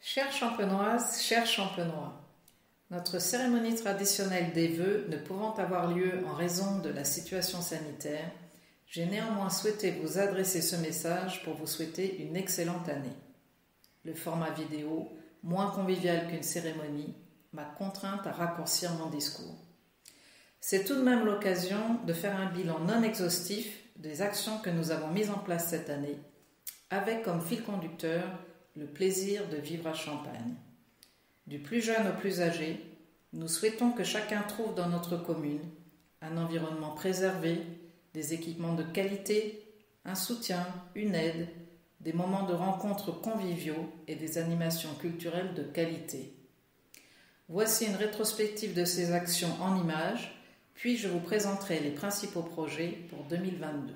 Chères champenoises, chers champenois, notre cérémonie traditionnelle des vœux ne pouvant avoir lieu en raison de la situation sanitaire, j'ai néanmoins souhaité vous adresser ce message pour vous souhaiter une excellente année. Le format vidéo, moins convivial qu'une cérémonie, m'a contrainte à raccourcir mon discours. C'est tout de même l'occasion de faire un bilan non exhaustif des actions que nous avons mises en place cette année, avec comme fil conducteur le plaisir de vivre à Champagne. Du plus jeune au plus âgé, nous souhaitons que chacun trouve dans notre commune un environnement préservé, des équipements de qualité, un soutien, une aide, des moments de rencontres conviviaux et des animations culturelles de qualité. Voici une rétrospective de ces actions en images, puis je vous présenterai les principaux projets pour 2022.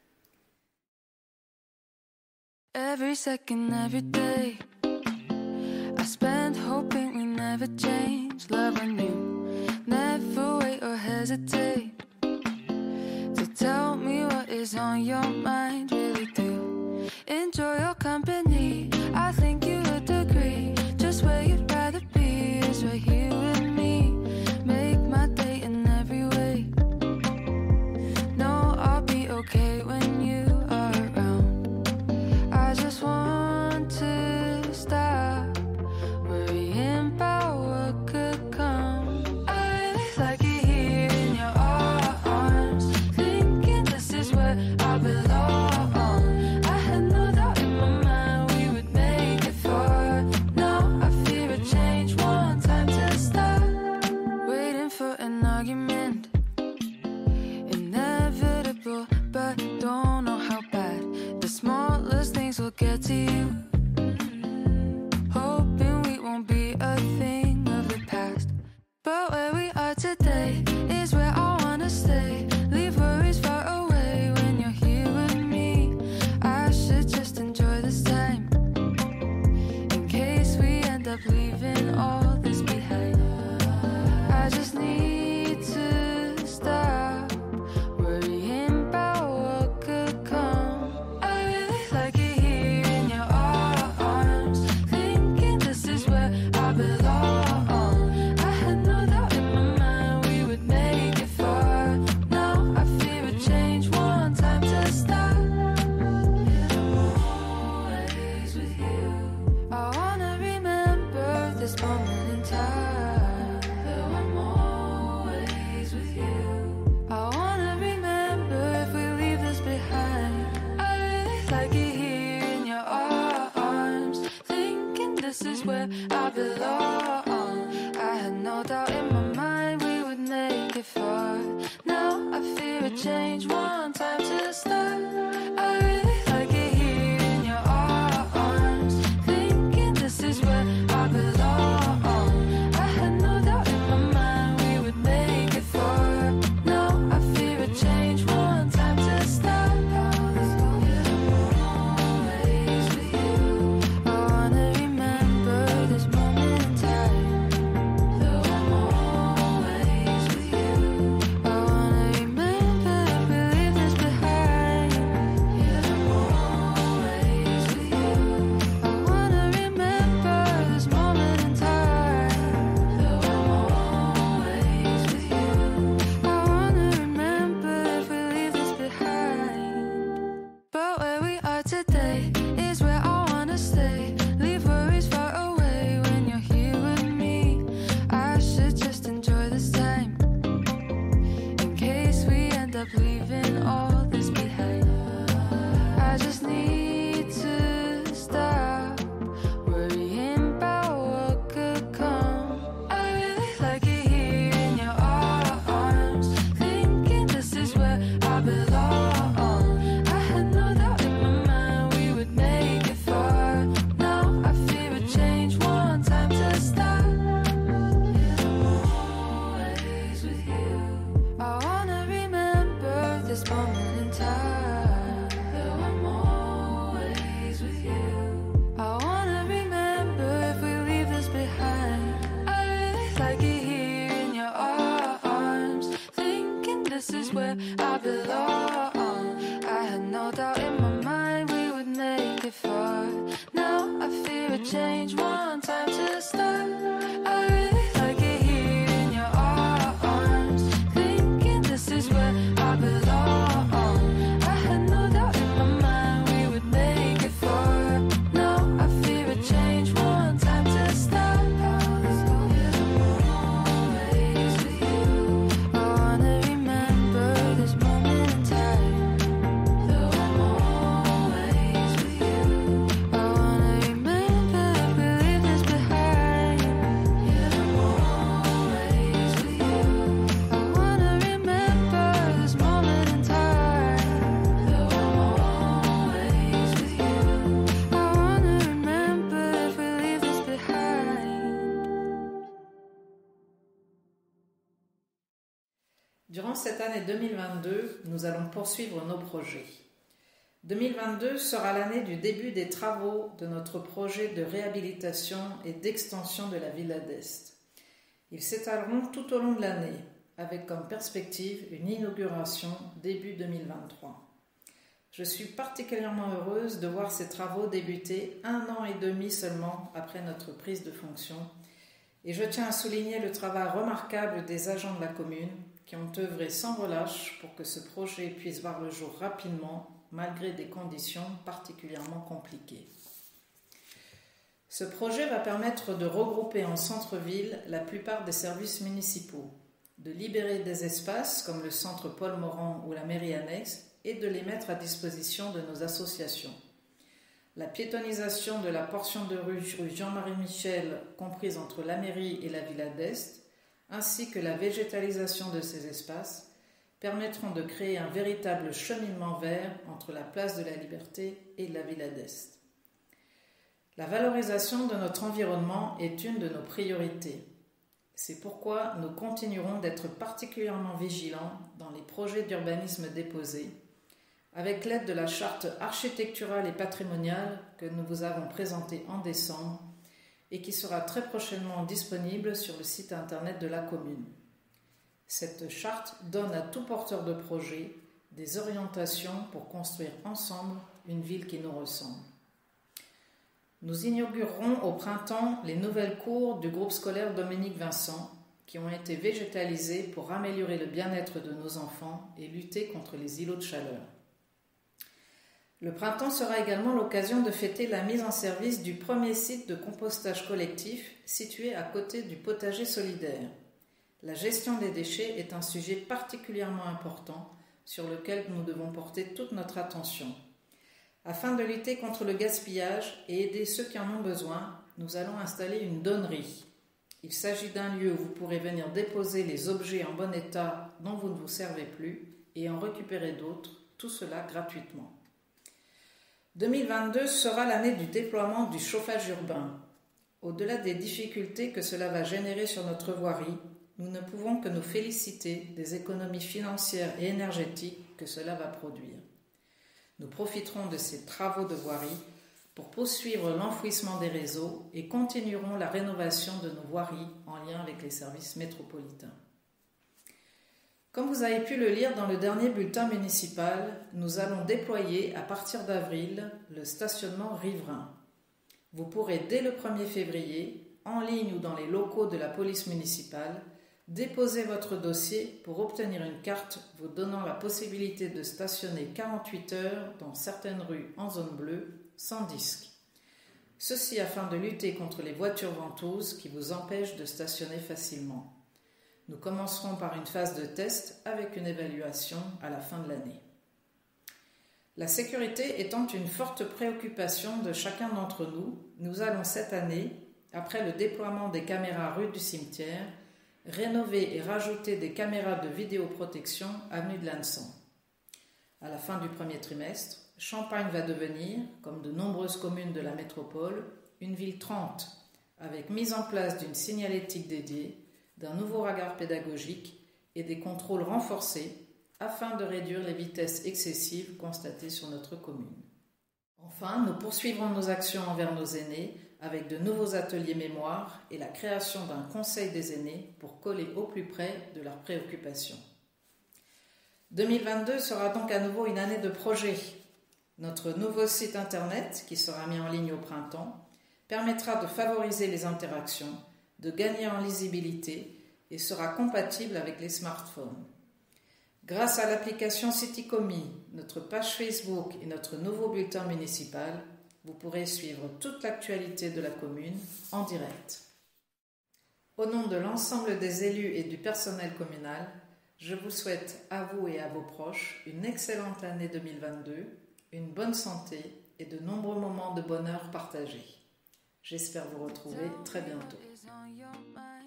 Every second, every day, I spend hoping we never change. Love anew, never wait or hesitate to tell me what is on your mind. Really do enjoy your company. I think you would agree. Just where you'd rather be is right here with me. Make my day in every way. No, I'll be okay when you are around. I just want to stop worrying about what could come. I really like it here in your arms, thinking this is where I belong. I had no doubt in my mind we would make it far. Now I fear a change, one time to stop waiting for an argument. Inevitable, but don't know how bad the smallest things will get to you. Hoping we won't be a thing of the past, but where we are today is where I wanna stay. Leave worries far away when you're here with me. I should just enjoy this time, in case we end up leaving all this behind. I just need to stop worrying about what could come. I really like it here in your arms, thinking this is where I belong. I had no doubt in my mind we would make it far. Now I fear a change, one time to stop. I'm always with you. I wanna remember this moment in time. I'm always with you. I wanna remember if we leave this behind. I really like it here in your arms, thinking this is where I belong. I had no doubt in my mind we would make it far. Now I fear a change, one time to start. I really like it here in your arms, thinking this is where I belong. I had no doubt in my mind we would make it far. Now I fear a change, one time to stop. I'm always with you. I wanna remember this moment in time. Though I'm always with you. I wanna remember if we leave this behind. Durant cette année 2022, nous allons poursuivre nos projets. 2022 sera l'année du début des travaux de notre projet de réhabilitation et d'extension de la Villa d'Est. Ils s'étaleront tout au long de l'année, avec comme perspective une inauguration début 2023. Je suis particulièrement heureuse de voir ces travaux débuter 1 an et demi seulement après notre prise de fonction, et je tiens à souligner le travail remarquable des agents de la commune qui ont œuvré sans relâche pour que ce projet puisse voir le jour rapidement, malgré des conditions particulièrement compliquées. Ce projet va permettre de regrouper en centre-ville la plupart des services municipaux, de libérer des espaces comme le centre Paul Morand ou la mairie annexe et de les mettre à disposition de nos associations. La piétonisation de la portion de rue Jean-Marie Michel comprise entre la mairie et la Villa d'Est, ainsi que la végétalisation de ces espaces, permettront de créer un véritable cheminement vert entre la place de la Liberté et la Villa d'Est. La valorisation de notre environnement est une de nos priorités. C'est pourquoi nous continuerons d'être particulièrement vigilants dans les projets d'urbanisme déposés, avec l'aide de la charte architecturale et patrimoniale que nous vous avons présentée en décembre et qui sera très prochainement disponible sur le site internet de la commune. Cette charte donne à tout porteur de projet des orientations pour construire ensemble une ville qui nous ressemble. Nous inaugurerons au printemps les nouvelles cours du groupe scolaire Dominique Vincent qui ont été végétalisées pour améliorer le bien-être de nos enfants et lutter contre les îlots de chaleur. Le printemps sera également l'occasion de fêter la mise en service du premier site de compostage collectif situé à côté du potager solidaire. La gestion des déchets est un sujet particulièrement important sur lequel nous devons porter toute notre attention. Afin de lutter contre le gaspillage et aider ceux qui en ont besoin, nous allons installer une donnerie. Il s'agit d'un lieu où vous pourrez venir déposer les objets en bon état dont vous ne vous servez plus et en récupérer d'autres, tout cela gratuitement. 2022 sera l'année du déploiement du chauffage urbain. Au-delà des difficultés que cela va générer sur notre voirie, nous ne pouvons que nous féliciter des économies financières et énergétiques que cela va produire. Nous profiterons de ces travaux de voirie pour poursuivre l'enfouissement des réseaux et continuerons la rénovation de nos voiries en lien avec les services métropolitains. Comme vous avez pu le lire dans le dernier bulletin municipal, nous allons déployer à partir d'avril le stationnement riverain. Vous pourrez dès le 1er février, en ligne ou dans les locaux de la police municipale, déposer votre dossier pour obtenir une carte vous donnant la possibilité de stationner 48 heures dans certaines rues en zone bleue sans disque. Ceci afin de lutter contre les voitures ventouses qui vous empêchent de stationner facilement. Nous commencerons par une phase de test avec une évaluation à la fin de l'année. La sécurité étant une forte préoccupation de chacun d'entre nous, nous allons cette année, après le déploiement des caméras rue du Cimetière, rénover et rajouter des caméras de vidéoprotection avenue de l'Anson. À la fin du premier trimestre, Champagne va devenir, comme de nombreuses communes de la métropole, une ville 30, avec mise en place d'une signalétique dédiée, d'un nouveau regard pédagogique et des contrôles renforcés afin de réduire les vitesses excessives constatées sur notre commune. Enfin, nous poursuivrons nos actions envers nos aînés avec de nouveaux ateliers mémoire et la création d'un conseil des aînés pour coller au plus près de leurs préoccupations. 2022 sera donc à nouveau une année de projet. Notre nouveau site internet, qui sera mis en ligne au printemps, permettra de favoriser les interactions, de gagner en lisibilité et sera compatible avec les smartphones. Grâce à l'application Citycomi, notre page Facebook et notre nouveau bulletin municipal, vous pourrez suivre toute l'actualité de la commune en direct. Au nom de l'ensemble des élus et du personnel communal, je vous souhaite à vous et à vos proches une excellente année 2022, une bonne santé et de nombreux moments de bonheur partagés. J'espère vous retrouver très bientôt.